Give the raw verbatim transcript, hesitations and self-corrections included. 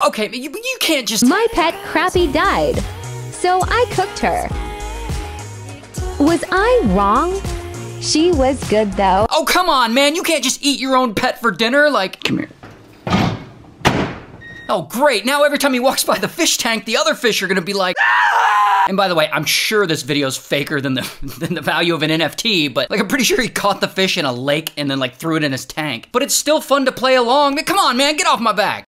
okay, you, you can't just... My pet Crappy died, so I cooked her. Was I wrong? She was good though. Oh, come on, man. You can't just eat your own pet for dinner. Like, come here. Oh, great. Now every time he walks by the fish tank, the other fish are gonna be like, ah! And by the way, I'm sure this video's faker than the, than the value of an N F T, but like, I'm pretty sure he caught the fish in a lake and then like threw it in his tank. But it's still fun to play along. Come on, man, get off my back.